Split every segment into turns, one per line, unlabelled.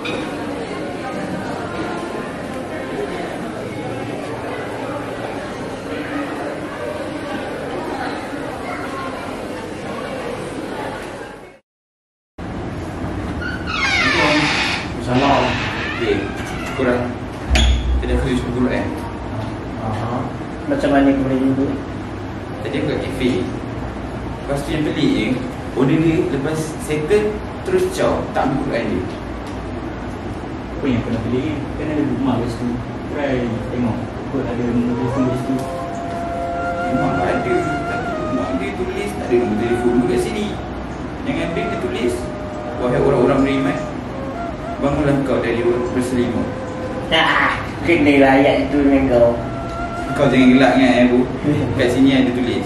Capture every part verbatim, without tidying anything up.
Salah.
Okay, kurang. Tadi aku jumpa guru eh.
Aha. Macam mana kau boleh jumpa?
Tadi aku kat kafe. Lepas tu yang pelik je, order dia lepas settle terus caw, tak ambil Quran dia.
Apa yang kau nak pilih? Kan ada rumah kat situ. Try tengok. Kot ada nombor telefon kat situ.
Memang ada, tapi mak dia tulis tak ada nombor telefon kat sini. Jangan ambil dia tulis, wahai orang-orang beriman, bangunlah kau dari berselimut.
Dah, kenalah ayat itu dengan kau.
Kau jangan gelak dengan aku. Kat sini ada tulis,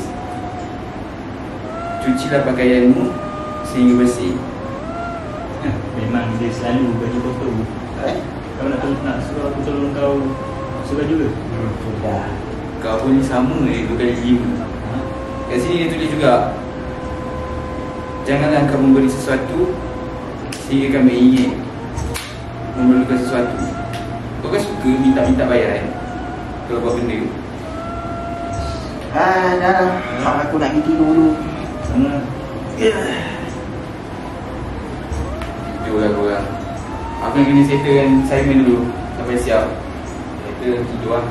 cucilah pakaianmu sehingga bersih.
Memang dia selalu baju kotor.
Eh?
Kau nak tolong, nak suruh aku tolong kau suruh juga? Hmm, sudah.
Kau pun sama eh, dua kali lima. Kat sini dia tulis juga, janganlah kau memberi sesuatu sehingga kami ingin memerlukan sesuatu. Kau kan suka minta-minta bayaran kalau buat benda.
Ah, dah lah. Ha? Aku nak pergi tidur dulu. Sama.
Tidur lah korang. Aku yang kena settlekan assignment dulu sampai siap. Kita tidur lah.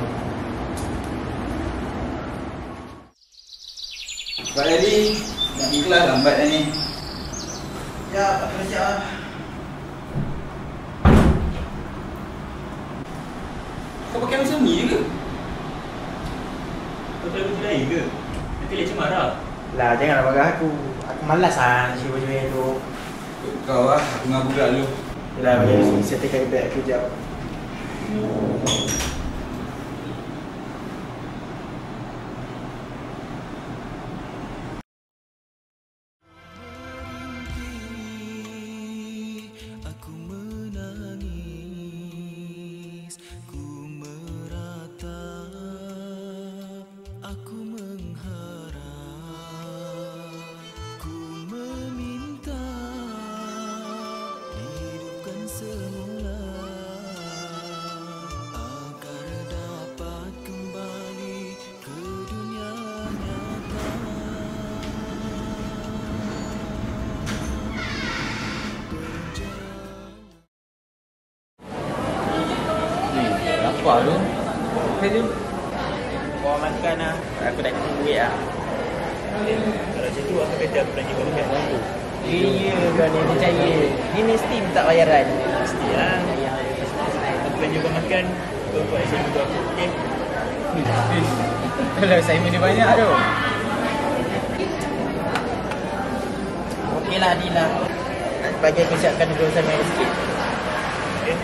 Cepat tadi. Nak pergi kelas lambat dah ni.
Ya, aku dah siap lah.
Kau pakai macam ni je ke?
Kau tak baju lain ke? Nanti leceh marah. Lah, janganlah marah aku. Aku malas lah nak baju yang tu.
Kau lah, aku ngaku pula dulu.
Yelah, bagi settlekan beg aku sekejap.
Aku menangis, ku meratap, aku mengharap, ku meminta hidupkan semula agar dapat kembali ke dunia nyata.
Apa tu? Apa tu?
Bawa makan lah. Aku dah kena duit lah. Kalau macam tu aku kata aku nak jemput dekat orang tu. Iya, kau ni percaya. Ni mesti minta bayaran. Mesti lah. Aku nak jemput makan, kau buat assignment tu aku, okey?
Kalau assignment dia banyak tu.
Okey lah, Adil lah. Bagi aku siapkan dua assignment sikit. Okey?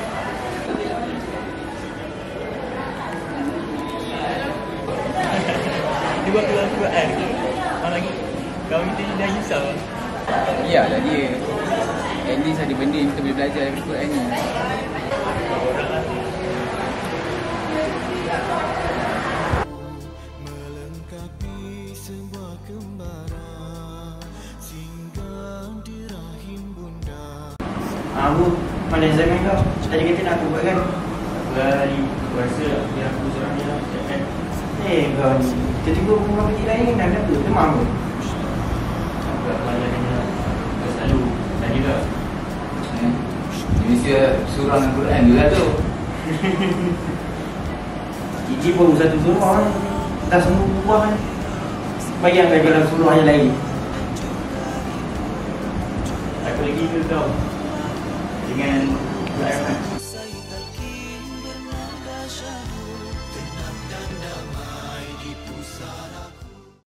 Dia buat keluar Quran ke? Malah lagi kau kita ni dah risau.
Ya lah dia. At least ada benda yang kita boleh belajar daripada Quran ni.
Melengkapi sebuah kembaran singgah di rahim bunda.
Aku mana assignment kau? Tadi kata nak aku buat kan? Lari, aku rasa biar aku seorang je lah. Kan? Eh kau ni, tiba-tiba aku nak pergi lain dah kenapa? Demam ke? Aku tak pelajaran lah. Kau selalu tadi ke?
Eh, Malaysia surah dengan Quran tu lah tu.
Gigi baru satu surah kan? Dah semua buah kan? Bayangkan kalau surah yang lain. Aku lagi ke kau? Dengan Quran kan?